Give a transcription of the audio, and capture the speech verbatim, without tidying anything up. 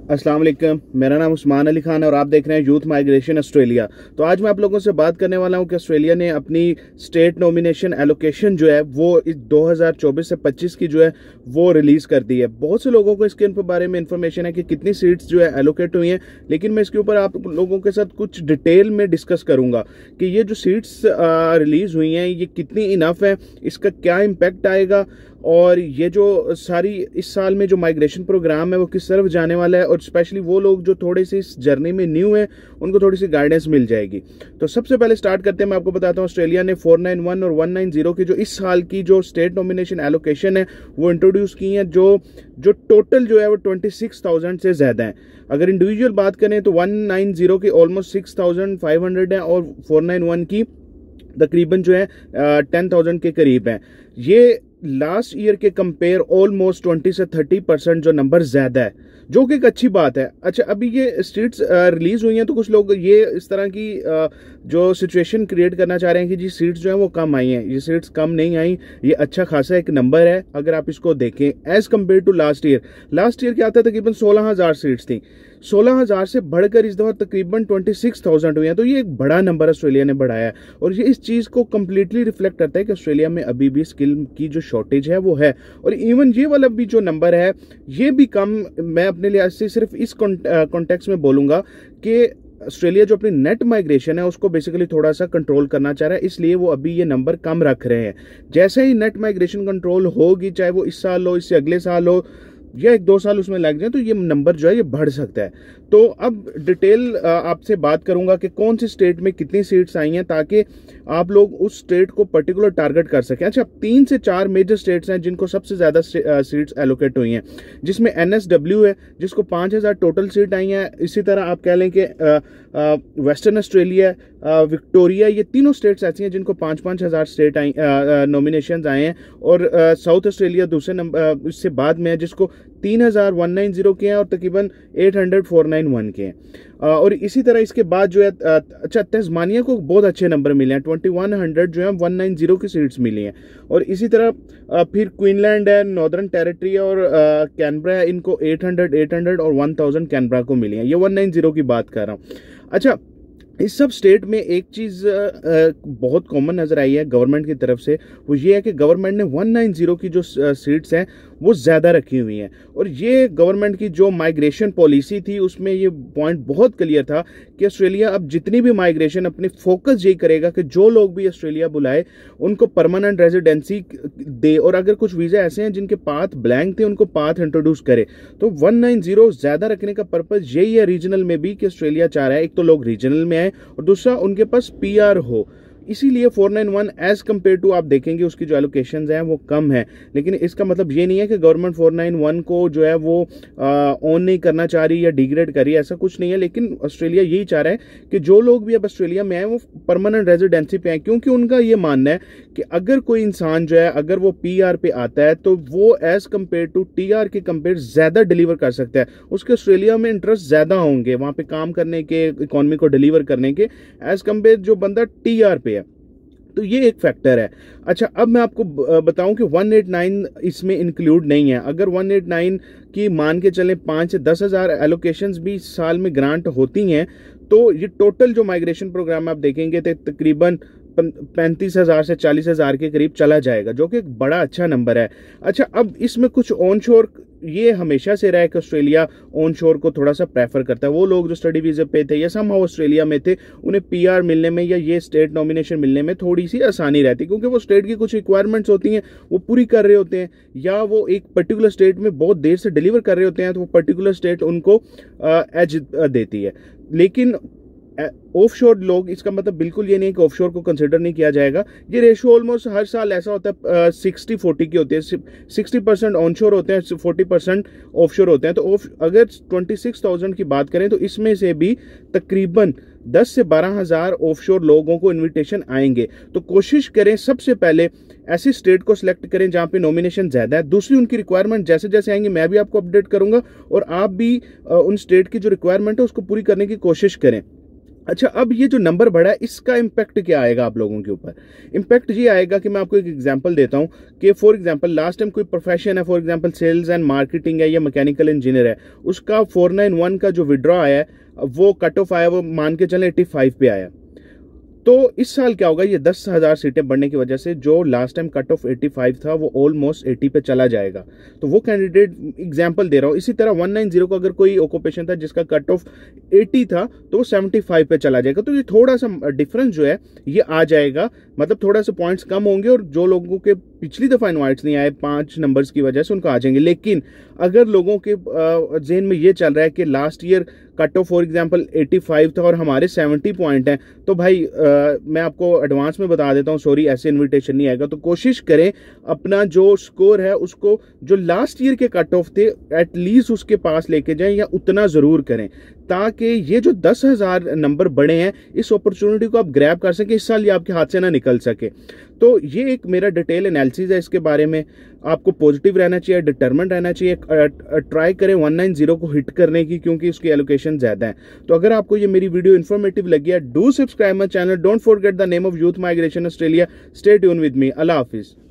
अस्सलाम वालेकुम, मेरा नाम उस्मान अली खान और आप देख रहे हैं यूथ माइग्रेशन ऑस्ट्रेलिया। तो आज मैं आप लोगों से बात करने वाला हूं कि ऑस्ट्रेलिया ने अपनी स्टेट नॉमिनेशन एलोकेशन जो है वो इस दो हज़ार चौबीस से पच्चीस की जो है वो रिलीज कर दी है। बहुत से लोगों को इसके बारे में इंफॉर्मेशन है कि कितनी सीट्स जो है एलोकेट हुई हैं, लेकिन मैं इसके ऊपर आप लोगों के साथ कुछ डिटेल में डिस्कस करूंगा कि ये जो सीट्स रिलीज हुई हैं ये कितनी इनफ है, इसका क्या इम्पैक्ट आएगा और ये जो सारी इस साल में जो माइग्रेशन प्रोग्राम है वो किस तरफ जाने वाला है, और स्पेशली वो लोग जो थोड़े से इस जर्नी में न्यू हैं उनको थोड़ी सी गाइडेंस मिल जाएगी। तो सबसे पहले स्टार्ट करते हैं, मैं आपको बताता हूँ ऑस्ट्रेलिया ने फोर नाइन वन और वन नाइन जीरो की जो इस साल की जो स्टेट नॉमिनेशन एलोकेशन है वो इंट्रोड्यूस की है, जो जो टोटल जो है वो ट्वेंटी सिक्स थाउजेंड से ज्यादा है। अगर इंडिविजुअल बात करें तो वन नाइन जीरो की almost six thousand five hundred है और फोर नाइन वन की तकरीबन जो है टेन थाउजेंड के करीब है। ये लास्ट ईयर के कंपेयर ऑलमोस्ट ट्वेंटी से थर्टी परसेंट जो नंबर ज्यादा है, जो कि एक अच्छी बात है। अच्छा, अभी ये स्ट्रीट्स रिलीज हुई हैं तो कुछ लोग ये इस तरह की आ, जो सिचुएशन क्रिएट करना चाह रहे हैं कि जी सीट्स जो है वो कम आई हैं। ये सीट्स कम नहीं आई, ये अच्छा खासा एक नंबर है अगर आप इसको देखें as compare to last year. Last year क्या था, तकरीबन सोलह हजार सीट्स थी, सोलह हजार से बढ़कर इस दफा तकरीबन ट्वेंटी सिक्स थाउजेंड हुई हैं। तो ये एक बड़ा नंबर ऑस्ट्रेलिया ने बढ़ाया है और ये इस चीज को कंप्लीटली रिफ्लेक्ट करता है कि ऑस्ट्रेलिया में अभी भी स्किल की जो शॉर्टेज है वो है। और इवन ये वाला भी जो नंबर है ये भी कम, मैं अपने लिहाज से सिर्फ इस कॉन्टेक्स्ट में बोलूंगा कि ऑस्ट्रेलिया जो अपनी नेट माइग्रेशन है उसको बेसिकली थोड़ा सा कंट्रोल करना चाह रहा है, इसलिए वो अभी ये नंबर कम रख रहे हैं। जैसे ही नेट माइग्रेशन कंट्रोल होगी, चाहे वो इस साल हो, इससे अगले साल हो या एक दो साल उसमें लग जाए, तो ये नंबर जो है ये बढ़ सकता है। तो अब डिटेल आपसे बात करूंगा कि कौन सी स्टेट में कितनी सीट्स आई हैं, ताकि आप लोग उस स्टेट को पर्टिकुलर टारगेट कर सकें। अच्छा, तीन से चार मेजर स्टेट्स हैं जिनको सबसे ज्यादा सीट्स एलोकेट हुई हैं, जिसमें एनएसडब्ल्यू है जिसको पांच हजार टोटल सीट आई हैं। इसी तरह आप कह लें कि वेस्टर्न ऑस्ट्रेलिया, विक्टोरिया, ये तीनों स्टेट्स ऐसी हैं जिनको पांच पांच हजार स्टेट आई नॉमिनेशंस आए हैं। और साउथ ऑस्ट्रेलिया दूसरे नंबर इससे बाद में है जिसको तीन हजार वन नाइन जीरो के हैं और तकरीबन eight hundred four nine one के हैं। और इसी तरह इसके बाद जो है अच्छा तस्मानिया को बहुत अच्छे नंबर मिले हैं, ट्वेंटी वन हंड्रेड जो है वन नाइन जीरो की सीट्स मिली हैं। और इसी तरह फिर क्वीनलैंड है, नॉर्दर्न टेरिटरी और कैनबरा है, इनको एट हंड्रेड एट हंड्रेड और वन थाउजेंड कैनबरा को मिली हैं। ये वन नाइन जीरो की बात कर रहा हूँ। अच्छा, इस सब स्टेट में एक चीज बहुत कॉमन नजर आई है गवर्नमेंट की तरफ से, वो ये है कि गवर्नमेंट ने वन नाइन जीरो की जो सीट्स हैं वो ज्यादा रखी हुई हैं। और ये गवर्नमेंट की जो माइग्रेशन पॉलिसी थी उसमें ये पॉइंट बहुत क्लियर था कि ऑस्ट्रेलिया अब जितनी भी माइग्रेशन अपनी फोकस यही करेगा कि जो लोग भी ऑस्ट्रेलिया बुलाए उनको परमानेंट रेजिडेंसी दे, और अगर कुछ वीजा ऐसे हैं जिनके पाथ ब्लैंक थे उनको पाथ इंट्रोड्यूस करे। तो वन नाइन जीरो ज्यादा रखने का पर्पज यही है रीजनल में भी कि ऑस्ट्रेलिया चाह रहा है एक तो लोग रीजनल में आए और दूसरा उनके पास पीआर हो। इसीलिए four nine one as compare to आप देखेंगे उसकी जो एलोकेशंस हैं वो कम है, लेकिन इसका मतलब ये नहीं है कि गवर्नमेंट फोर नाइन वन को जो है वो ऑन नहीं करना चाह रही या डिग्रेड कर रही है, ऐसा कुछ नहीं है। लेकिन ऑस्ट्रेलिया यही चाह रहा है कि जो लोग भी अब ऑस्ट्रेलिया में आए वो परमानेंट रेजिडेंसी पे आए, क्योंकि उनका ये मानना है कि अगर कोई इंसान जो है अगर वो पीआर पे आता है तो वो एज कम्पेयर टू टीआर के कंपेयर ज्यादा डिलीवर कर सकता है, उसके ऑस्ट्रेलिया में इंटरेस्ट ज्यादा होंगे वहां पे काम करने के, इकोनॉमी को डिलीवर करने के, एज कम्पेयर जो बंदा टीआर पे है। तो ये एक फैक्टर है। अच्छा, अब मैं आपको बताऊं कि वन एट नाइन इसमें इंक्लूड नहीं है। अगर वन एट नाइन की मान के चलें पांच से दस हजार एलोकेशंस भी साल में ग्रांट होती हैं तो ये टोटल जो माइग्रेशन प्रोग्राम आप देखेंगे तो तकरीबन पैंतीस हजार से चालीस हजार के करीब चला जाएगा, जो कि एक बड़ा अच्छा नंबर है। अच्छा, अब इसमें कुछ ऑन शोर, ये हमेशा से रहा है कि ऑस्ट्रेलिया ऑन शोर को थोड़ा सा प्रेफर करता है। वो लोग जो स्टडी वीजा पे थे या समहाउ ऑस्ट्रेलिया में थे उन्हें पीआर मिलने में या ये स्टेट नॉमिनेशन मिलने में थोड़ी सी आसानी रहती है, क्योंकि वो स्टेट की कुछ रिक्वायरमेंट्स होती हैं वो पूरी कर रहे होते हैं, या वो एक पर्टिकुलर स्टेट में बहुत देर से डिलीवर कर रहे होते हैं तो वो पर्टिकुलर स्टेट उनको एज देती है। लेकिन ऑफ शोर लोग, इसका मतलब बिल्कुल ये नहीं कि ऑफ शोर को कंसिडर नहीं किया जाएगा। ये रेशियो ऑलमोस्ट हर साल ऐसा होता है, सिक्सटी फोर्टी की होती है, सिक्सटी परसेंट ऑन शोर होते हैं, फोर्टी परसेंट ऑफ शोर होते हैं। तो ऑफ अगर ट्वेंटी सिक्स थाउजेंड की बात करें तो इसमें से भी तकरीबन दस से बारह हजार ऑफ शोर लोगों को इन्विटेशन आएंगे। तो कोशिश करें सबसे पहले ऐसी स्टेट को सिलेक्ट करें जहां पे नॉमिनेशन ज्यादा है। दूसरी, उनकी रिक्वायरमेंट जैसे जैसे आएंगे मैं भी आपको अपडेट करूंगा और आप भी उन स्टेट की जो रिक्वायरमेंट है उसको पूरी करने की कोशिश करें। अच्छा, अब ये जो नंबर बढ़ा है इसका इम्पैक्ट क्या आएगा आप लोगों के ऊपर? इम्पैक्ट ये आएगा कि मैं आपको एक एग्जांपल देता हूँ कि फॉर एग्जांपल लास्ट टाइम कोई प्रोफेशन है, for example sales and marketing है या मैकेनिकल इंजीनियर है, उसका फोर नाइन वन का जो विड्रॉ आया है वो कट ऑफ आया, वो मान के चले एट्टी फाइव पे आया। तो इस साल क्या होगा, ये दस हजार सीटें बढ़ने की वजह से जो लास्ट टाइम कट ऑफ पचासी था वो ऑलमोस्ट अस्सी पे चला जाएगा। तो वो कैंडिडेट एग्जांपल दे रहा हूँ। इसी तरह एक सौ नब्बे को अगर कोई ऑक्यूपेशन था जिसका कट ऑफ अस्सी था तो वो पचहत्तर पे चला जाएगा। तो ये थोड़ा सा डिफरेंस जो है ये आ जाएगा, मतलब थोड़ा सा पॉइंट्स कम होंगे और जो लोगों के पिछली दफा इनवाइट्स नहीं आए पांच नंबर्स की वजह से उनको आ जाएंगे। लेकिन अगर लोगों के जहन में ये चल रहा है कि last year cut off for example पचासी था और हमारे सत्तर पॉइंट हैं, तो भाई आ, मैं आपको एडवांस में बता देता हूँ, सॉरी ऐसे इनविटेशन नहीं आएगा। तो कोशिश करें अपना जो स्कोर है उसको जो लास्ट ईयर के कट ऑफ थे एटलीस्ट उसके पास लेके जाएं या उतना जरूर करें, ताकि ये जो दस हजार नंबर बढ़े हैं इस अपॉर्चुनिटी को आप ग्रैब कर सकें, इस साल ये आपके हाथ से ना निकल सके। तो ये एक मेरा डिटेल एनालिसिस है इसके बारे में। आपको पॉजिटिव रहना चाहिए, डिटरमिन्ड रहना चाहिए, ट्राई करें एक सौ नब्बे को हिट करने की, क्योंकि उसकी एलोकेशन ज्यादा है। तो अगर आपको ये मेरी वीडियो इन्फॉर्मेटिव लगी है, do subscribe my channel, don't forget the name of youth migration Australia. Stay tune with me. अल्लाह हाफिज।